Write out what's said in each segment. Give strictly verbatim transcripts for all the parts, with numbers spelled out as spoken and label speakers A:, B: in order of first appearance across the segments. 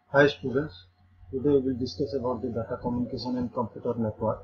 A: Hi students, today we will discuss about the data communication and computer network.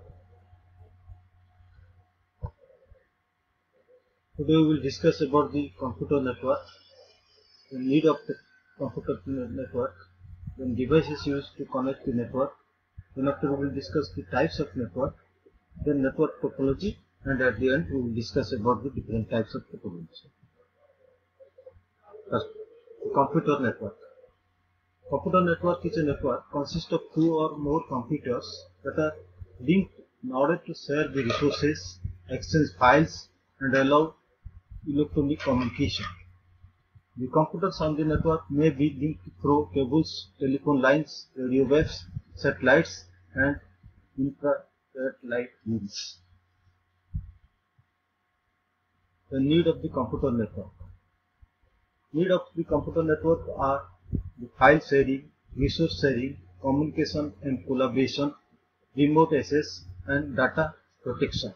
A: Today we will discuss about the computer network, the need of the computer network, then devices used to connect the network, then after we will discuss the types of network, then network topology, and at the end we will discuss about the different types of topology. First, the computer network. Computer network is a network consists of two or more computers that are linked in order to share the resources, exchange files, and allow electronic communication. The computers on the network may be linked through cables, telephone lines, radio waves, satellites, and infrared links. The need of the computer network. Need of the computer network are the file sharing, resource sharing, communication and collaboration, remote access, and data protection.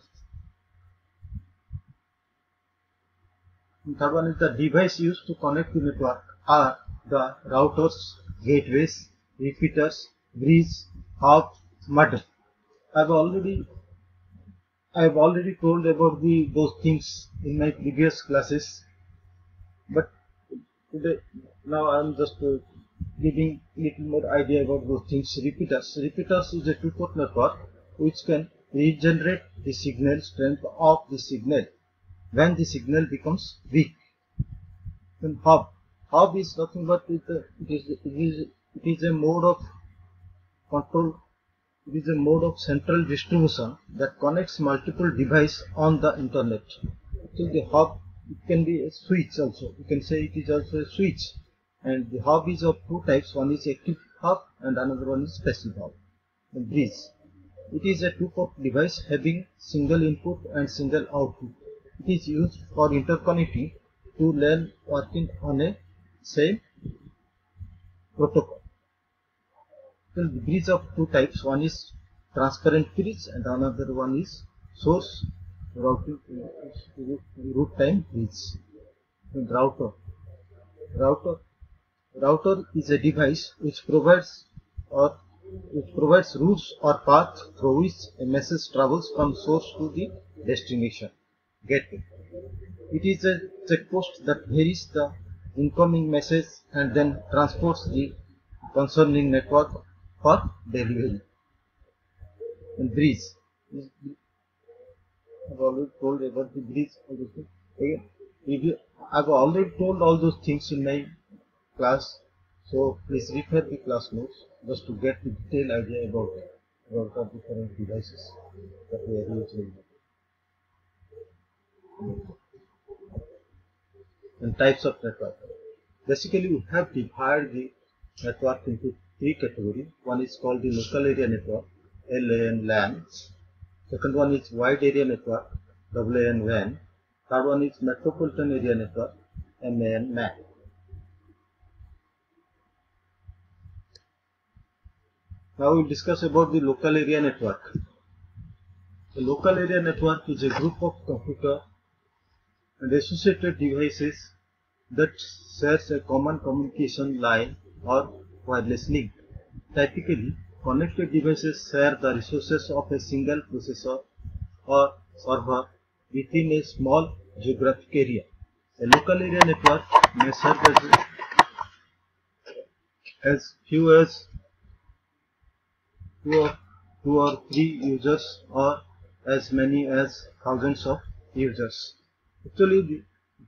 A: The third one is the device used to connect the network are the routers, gateways, repeaters, bridges, hubs, modem. I have already I have already told about the those things in my previous classes, but today now I am just uh, giving little more idea about those things. Repeaters. Repeaters is a two-port network which can regenerate the signal strength of the signal when the signal becomes weak. Then hub. Hub is nothing but it, uh, it is it is it is a mode of control. It is a mode of central distribution that connects multiple devices on the internet. So the hub, it can be a switch also. You can say it is also a switch. And the hub is of two types. One is active hub and another one is passive hub. The bridge. It is a two-port device having single input and single output. It is used for interconnecting two L A N working on a same protocol. So the bridge of two types. One is transparent bridge and another one is source routing root time bridge. And router. Router. Router is a device which provides or which provides routes or paths through which a message travels from source to the destination. Gateway. It is a checkpost that varies the incoming message and then transports the concerning network for delivery. And bridge. I have already told about the bridge. Again, I have already told all those things in my class, so please refer the class notes just to get the detailed idea about about the different devices that we are using. And types of network. Basically, we have divided the network into three categories. One is called the local area network, L A N, L A N. Second one is wide area network, W A N, W A N. Third one is metropolitan area network, M A N, M A N. Now we will discuss about the local area network. The local area network is a group of computer and associated devices that shares a common communication line or wireless link. Typically, connected devices share the resources of a single processor or server within a small geographic area. A local area network may serve as, as few as two or, two or three users or as many as thousands of users. Actually, the,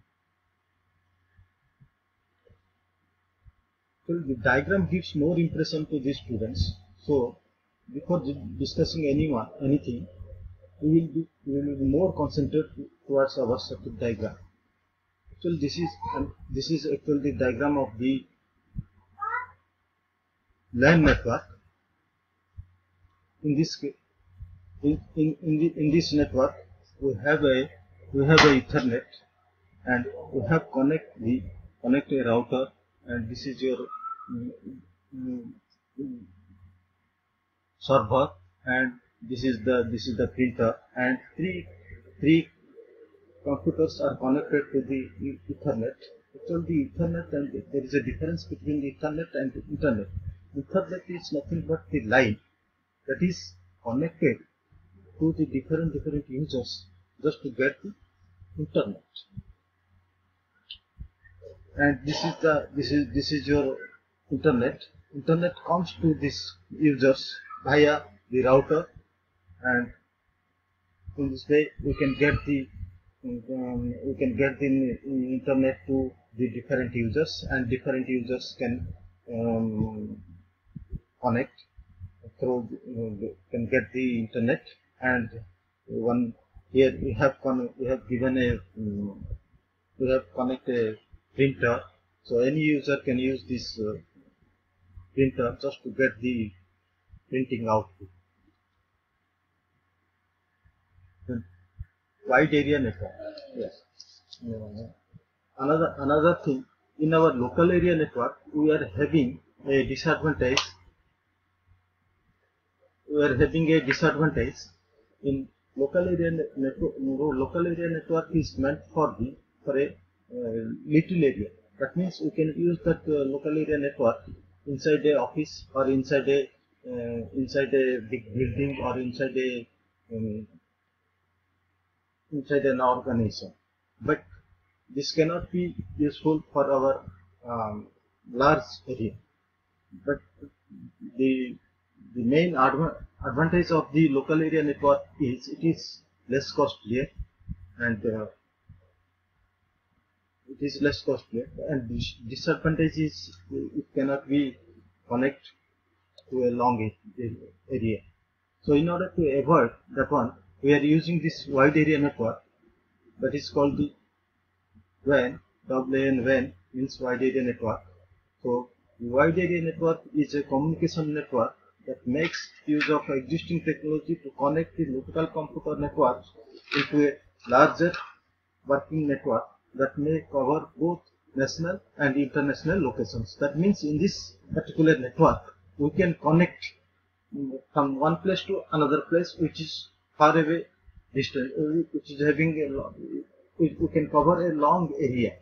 A: actually, the diagram gives more impression to the students. So, before discussing anyone, anything, we will be, we will be more concentrated towards our circuit diagram. Actually, this is um, this is actually the diagram of the L A N network. In this in in in, the, in this network, we have a we have a Ethernet, and we have connect the connect a router, and this is your um, um, server, and this is the this is the printer, and three three computers are connected to the Ethernet. Actually, the Ethernet and there is a difference between the Ethernet and the Internet. Ethernet is nothing but the line that is connected to the different different users just to get the internet. And this is the this is this is your internet. Internet comes to these users via the router, and in this way we can get the um, we can get the internet to the different users, and different users can um, connect through uh, can get the internet. And one here we have con we have given a um, we have connected a printer, so any user can use this uh, printer just to get the printing output. Then wide area network. Yes. Uh, another another thing, in our local area network we are having a disadvantage. We are having a disadvantage in local area network. Local area network is meant for the for a uh, little area. That means we can use that uh, local area network inside a office, or inside a uh, inside a big building, or inside a um, inside an organization. But this cannot be useful for our um, large area. But the the main adva advantage of the local area network is it is less costly, and uh, it is less costly, and dis disadvantage is it cannot be connect to a long area. So in order to avoid that one, we are using this wide area network, that is called the W A N. W A N, W A N means wide area network. So the wide area network is a communication network that makes use of existing technology to connect the local computer networks into a larger working network that may cover both national and international locations. That means in this particular network we can connect from one place to another place which is far away distance, which is having a we, we can cover a long area.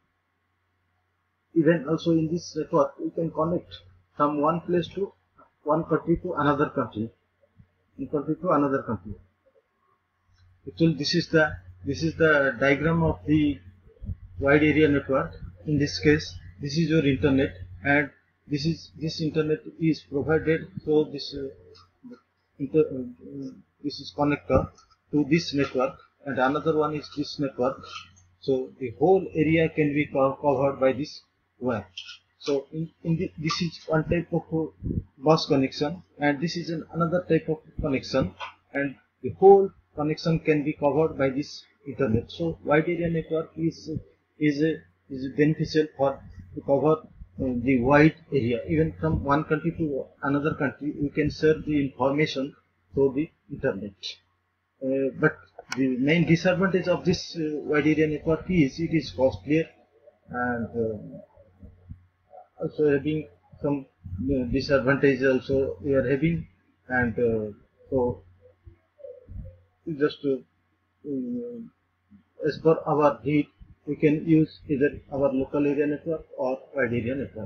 A: Even also in this network we can connect from one place to one country to another country, one country to another country. Actually, this is the this is the diagram of the wide area network. In this case, this is your internet, and this is this internet is provided. So this uh, inter, uh, this is connector to this network, and another one is this network. So the whole area can be co covered by this W A N. So in, in the, this is one type of uh, bus connection, and this is an another type of connection, and the whole connection can be covered by this internet. So wide area network is is a, is beneficial for to cover uh, the wide area. Even from one country to another country, we can share the information through the internet. Uh, but the main disadvantage of this uh, wide area network is it is costlier, and uh, also having some uh, disadvantage also we are having. And uh, so just to uh, as per our need, we can use either our local area network or wide area network.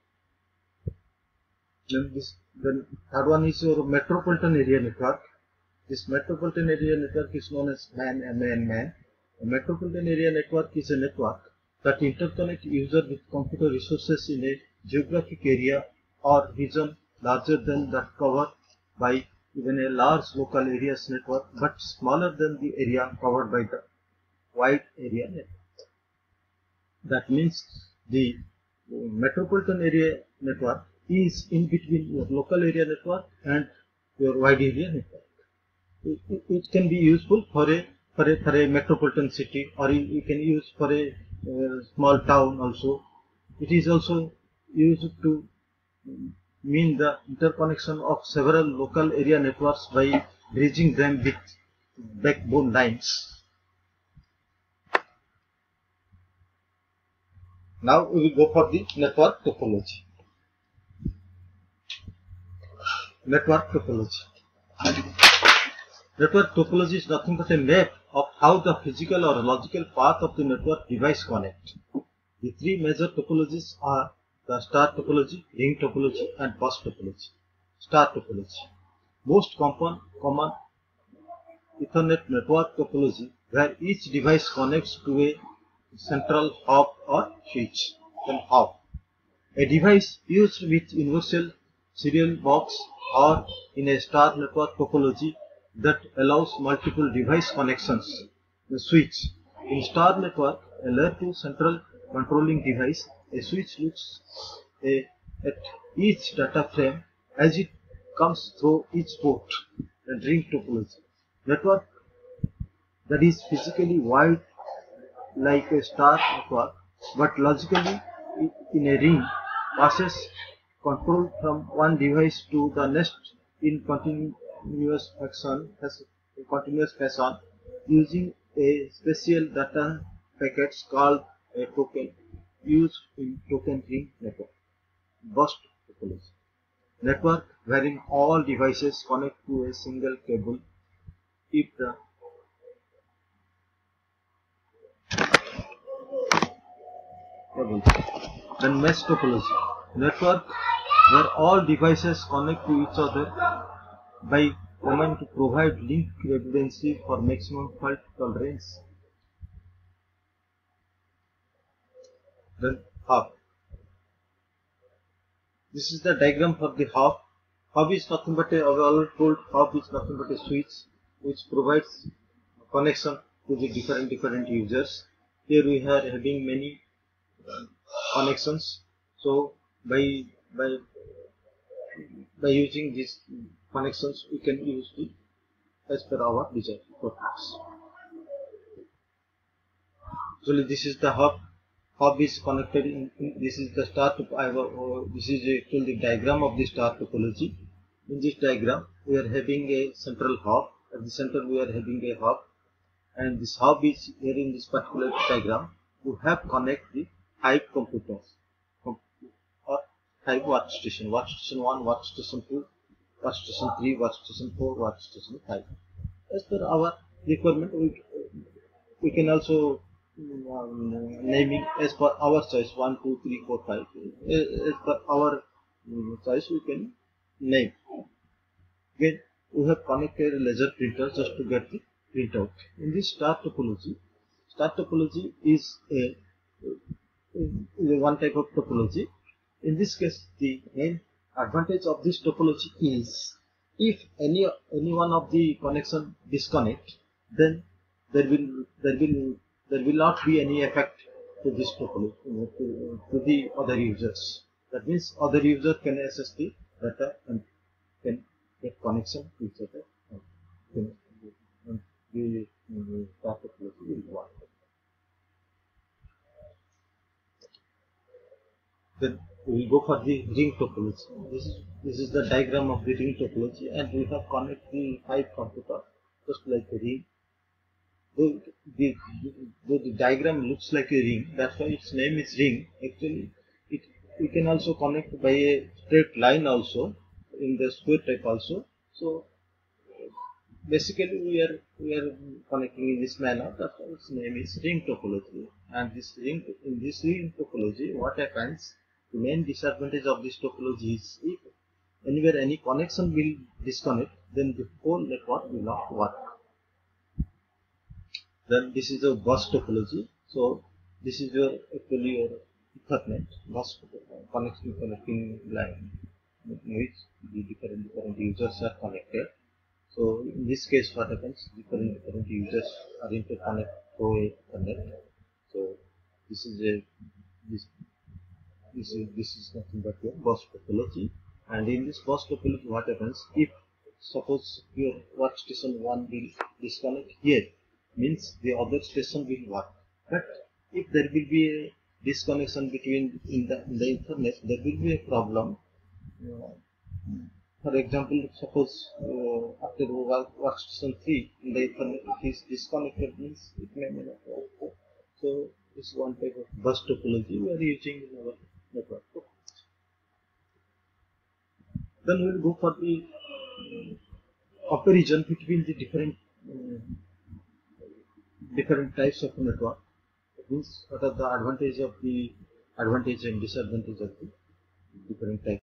A: Then this then third one is your metropolitan area network. This metropolitan area network is known as MAN, M A N, MAN. A metropolitan area network is a network that interconnect user with computer resources in a geographic area or region larger than that covered by even a large local areas network, but smaller than the area covered by the wide area network. That means the metropolitan area network is in between your local area network and your wide area network. It, it, it can be useful for a for a for a metropolitan city, or you, you can use for a uh, small town also. It is also used to mean the interconnection of several local area networks by bridging them with backbone lines. Now we will go for the network topology. Network topology. Network topology is nothing but a map of how the physical or logical path of the network device connect. The three major topologies are the star topology, ring topology, and bus topology. Star topology. Most common, common Ethernet network topology where each device connects to a central hub or switch. Then hub. A device used with universal serial box or in a star network topology that allows multiple device connections. The switch. In star network, a layer two central controlling device, a switch looks a, at each data frame as it comes through each port. And ring topology. Network that is physically wide like a star network, but logically in a ring passes control from one device to the next in continuous fashion, continuous fashion using a special data packets called a token used in token ring network. Bus topology. Network wherein all devices connect to a single cable if the cable. Then mesh topology. Network where all devices connect to each other by command to provide link redundancy for maximum fault tolerance. Then hub. This is the diagram for the hub. Hub is nothing but a, I already told hub is nothing but a switch which provides connection to the different different users. Here we are having many uh, connections. So by by by using these connections, we can use it as per our design purpose. Actually, this is the hub. Hub is connected in, in this is the star top, I, uh, this is actually the diagram of the star topology. In this diagram we are having a central hub. At the center we are having a hub, and this hub is here in this particular diagram. We have connect the five computers or five workstation, workstation one, workstation two, workstation three, workstation four, workstation five. As per our requirement, we, we can also um, naming as per our choice one, two, three, four, five. As per our um, choice, we can name. Again, we have connected a laser printer just to get the printout. In this star topology, star topology is a, a one type of topology. In this case, the main advantage of this topology is if any any one of the connection disconnect, then there will there will there will not be any effect to this topology to, to the other users. That means other user can access the data and can get connection to each other. And the star topology will work. Then we will go for the ring topology. This is this is the diagram of the ring topology, and we have connected the five computers just like a ring. Though the, though the diagram looks like a ring, that's why its name is ring. Actually, it we can also connect by a straight line also in the square type also. So basically, we are we are connecting in this manner. That's why its name is ring topology. And this ring in this ring topology, what happens? The main disadvantage of this topology is if anywhere any connection will disconnect, then the whole network will not work. Then this is a bus topology. So this is your actually your Ethernet bus connection connecting line in which the different different users are connected. So in this case, what happens? Different different users are interconnected through Ethernet. So this is a this this is this is nothing but your bus topology. And in this bus topology, what happens if suppose your workstation one will disconnect here, means the other station will work. But if there will be a disconnection between in the in the Ethernet, there will be a problem. Uh, for example, suppose uh, after work, workstation three in the Ethernet is disconnected, means it may not work. So this is one type of bus topology we are using in our network. Then we will go for the uh, comparison between the different uh, different types of network. That means what are the advantage of the advantage and disadvantage of the different types.